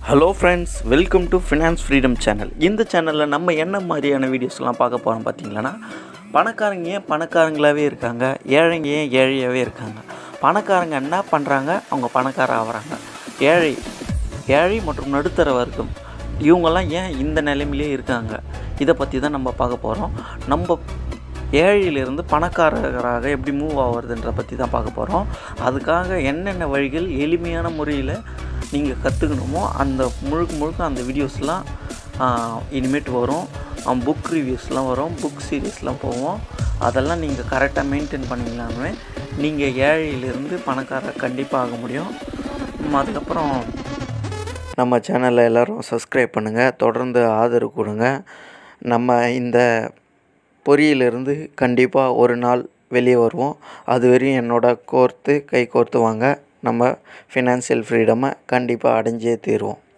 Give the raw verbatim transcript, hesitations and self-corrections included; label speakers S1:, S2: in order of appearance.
S1: Hello friends, welcome to finance freedom channel. இந்த சேனலில் நம்ம என்ன மாதிரியான வீடியோஸ்லாம் பார்க்க போகிறோம் பார்த்தீங்களன்னா, பணக்காரங்க ஏன் பணக்காரங்களாகவே இருக்காங்க, ஏழைங்க ஏன் ஏழையாகவே இருக்காங்க, பணக்காரங்க என்ன பண்ணுறாங்க, அவங்க பணக்கார ஆகிறாங்க, ஏழை ஏழை மற்றும் நடுத்தர வர்க்கம் இவங்கெல்லாம் ஏன் இந்த நிலைமையிலே இருக்காங்க, இதை பற்றி தான் நம்ம பார்க்க போகிறோம். நம்ம ஏழையிலிருந்து பணக்காரராக எப்படி மூவ் ஆகுறதுன்ற பற்றி தான் பார்க்க போகிறோம். அதுக்காக என்னென்ன வழிகள் எளிமையான முறையில் நீங்கள் கற்றுக்கணுமோ அந்த முழுக்க முழுக்க அந்த வீடியோஸ்லாம் இனிமேட்டு வரும். புக் ரிவ்யூஸ்லாம் வரும், புக் சீரீஸ்லாம் போவோம். அதெல்லாம் நீங்கள் கரெக்டாக மெயின்டைன் பண்ணிங்களாமே நீங்கள் ஏழையிலிருந்து பணக்காரர் கண்டிப்பாக ஆக முடியும். அதுக்கப்புறம் நம்ம சேனலில் எல்லோரும் சப்ஸ்கிரைப் பண்ணுங்கள், தொடர்ந்து ஆதரவு கொடுங்க. நம்ம இந்த பொறியிலிருந்து கண்டிப்பாக ஒரு நாள் வெளியே வருவோம். அது வரையும் என்னோட கோர்த்து கை கோர்த்து வாங்க. நம்ம ஃபினான்ஷியல் ஃப்ரீடமை கண்டிப்பாக அடைஞ்சே தீருவோம்.